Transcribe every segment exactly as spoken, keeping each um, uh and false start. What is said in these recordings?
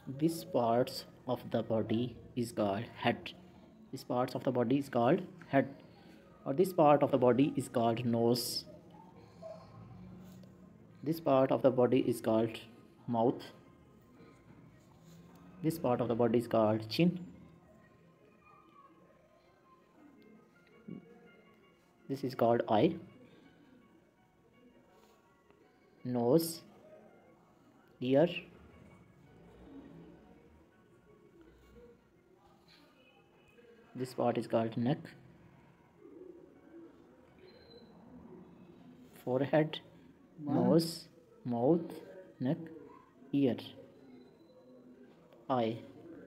This parts of the body is called head. This parts of the body is called head, or this part of the body is called nose. This part of the body is called mouth. This part of the body is called chin. This is called eye, nose, ear, this part is called neck, forehead, nose, mouth, neck, ear, eye.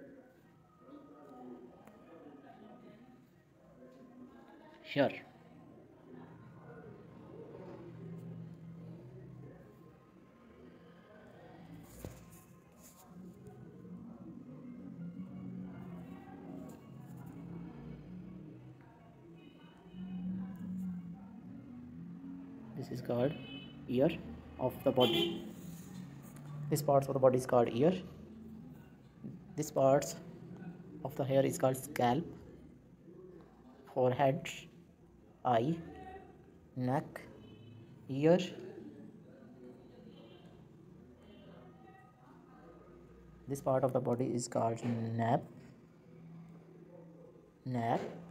Here. This is called ear of the body. This parts of the body is called ear. This parts of the hair is called scalp, forehead, eye, neck, ear, this part of the body is called nape, nape,